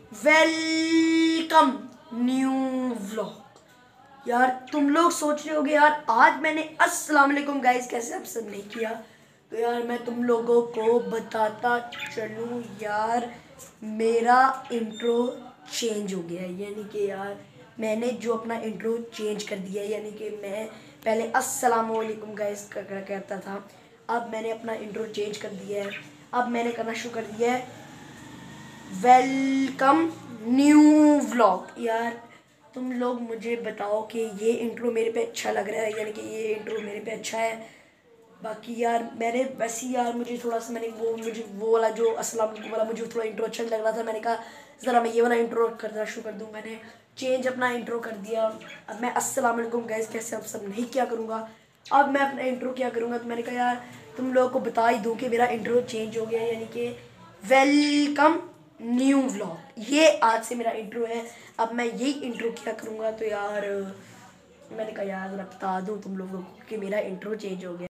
Welcome new vlog. यार तुम लोग सोच रहे होगे यार आज मैंने अस्सलाम वालेकुम गाइस कैसे आप सब नहीं किया, तो यार मैं तुम लोगों को बताता चलूँ यार मेरा इंट्रो चेंज हो गया है। यानी कि यार मैंने जो अपना इंट्रो चेंज कर दिया है, यानी कि मैं पहले अस्सलाम वालेकुम गाइस कहता था, अब मैंने अपना इंट्रो चेंज कर दिया है। अब मैंने करना शुरू कर दिया है वेलकम न्यू व्लॉग। यार तुम लोग मुझे बताओ कि ये इंट्रो मेरे पे अच्छा लग रहा है, यानी कि ये इंट्रो मेरे पे अच्छा है। बाकी यार मैंने वैसे यार मुझे थोड़ा सा मुझे वो वाला जो अस्सलाम वालेकुम वाला मुझे थोड़ा इंट्रो अच्छा लग रहा था। मैंने कहा ज़रा मैं ये वाला इंट्रो करना शुरू कर दूँ। मैंने चेंज अपना इंट्रो कर दिया। अब मैं अस्सलाम वालेकुम गाइस कैसे आप सब नहीं क्या करूँगा, अब मैं अपना इंट्रो क्या करूँगा। तो मैंने कहा यार तुम लोगों को बता ही दूँ कि मेरा इंट्रो चेंज हो गया है, यानी कि वेलकम न्यू व्लॉग ये आज से मेरा इंट्रो है। अब मैं यही इंट्रो क्या करूँगा, तो यार मैंने कहा यार बता दूँ तुम लोगों को कि मेरा इंट्रो चेंज हो गया।